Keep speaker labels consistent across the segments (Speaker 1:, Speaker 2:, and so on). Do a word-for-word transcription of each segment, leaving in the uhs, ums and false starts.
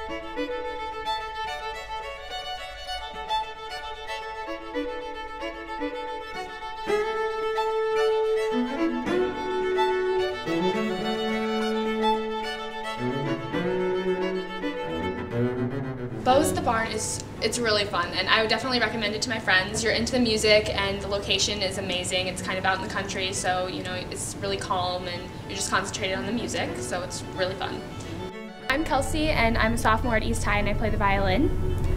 Speaker 1: Bows at the Barn is it's really fun, and I would definitely recommend it to my friends. You're into the music, and the location is amazing. It's kind of out in the country, so you know it's really calm, and you're just concentrated on the music, so it's really fun.
Speaker 2: I'm Kelsey, and I'm a sophomore at East High, and I play the violin.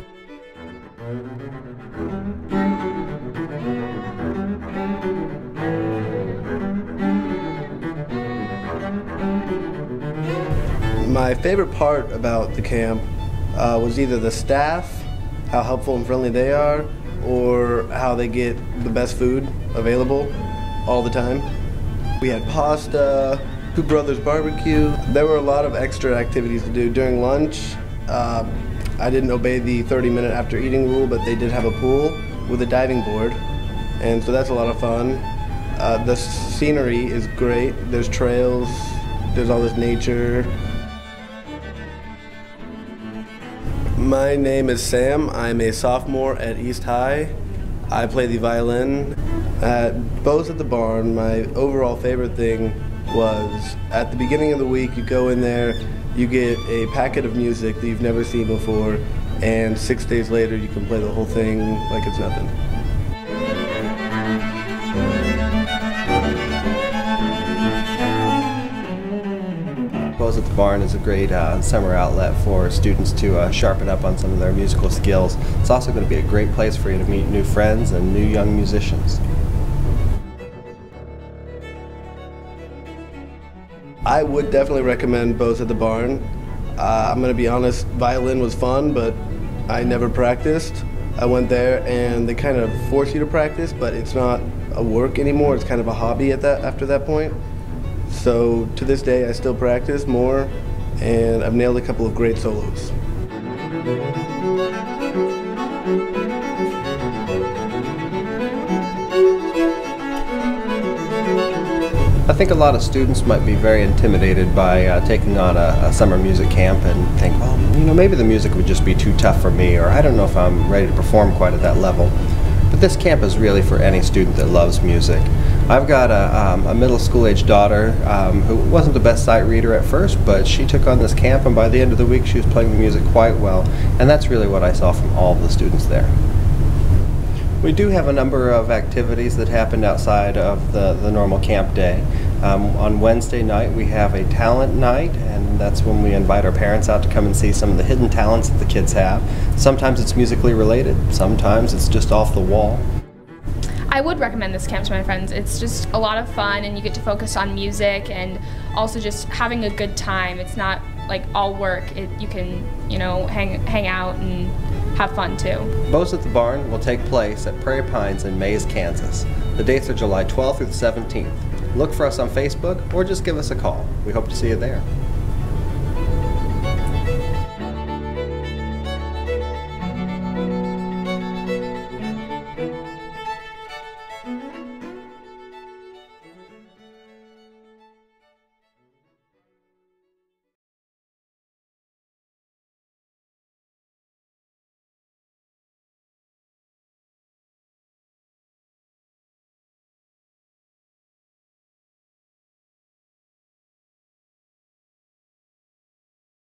Speaker 3: My favorite part about the camp uh, was either the staff, how helpful and friendly they are, or how they get the best food available all the time. We had pasta, Two Brothers Barbecue. There were a lot of extra activities to do. During lunch, uh, I didn't obey the thirty minute after eating rule, but they did have a pool with a diving board, and so that's a lot of fun. Uh, the scenery is great. There's trails, there's all this nature. My name is Sam. I'm a sophomore at East High. I play the violin. At Bows at the Barn, my overall favorite thing was at the beginning of the week, you go in there, you get a packet of music that you've never seen before, and six days later you can play the whole thing like it's nothing.
Speaker 4: Bows at the Barn is a great uh, summer outlet for students to uh, sharpen up on some of their musical skills. It's also going to be a great place for you to meet new friends and new young musicians.
Speaker 3: I would definitely recommend Bows at the Barn. Uh, I'm going to be honest, violin was fun, but I never practiced. I went there and they kind of force you to practice, but it's not a work anymore. It's kind of a hobby at that after that point. So to this day, I still practice more, and I've nailed a couple of great solos.
Speaker 4: I think a lot of students might be very intimidated by uh, taking on a, a summer music camp and think, well, you know, maybe the music would just be too tough for me, or I don't know if I'm ready to perform quite at that level. But this camp is really for any student that loves music. I've got a, um, a middle school age daughter um, who wasn't the best sight reader at first, but she took on this camp, and by the end of the week she was playing the music quite well, and that's really what I saw from all of the students there. We do have a number of activities that happened outside of the, the normal camp day. Um, on Wednesday night we have a talent night, and that's when we invite our parents out to come and see some of the hidden talents that the kids have. Sometimes it's musically related, sometimes it's just off the wall.
Speaker 2: I would recommend this camp to my friends. It's just a lot of fun, and you get to focus on music and also just having a good time. It's not like all work. It, you can, you know, hang, hang out and have fun too.
Speaker 4: Bows at the Barn will take place at Prairie Pines in Mays, Kansas. The dates are July twelfth through the seventeenth. Look for us on Facebook or just give us a call. We hope to see you there.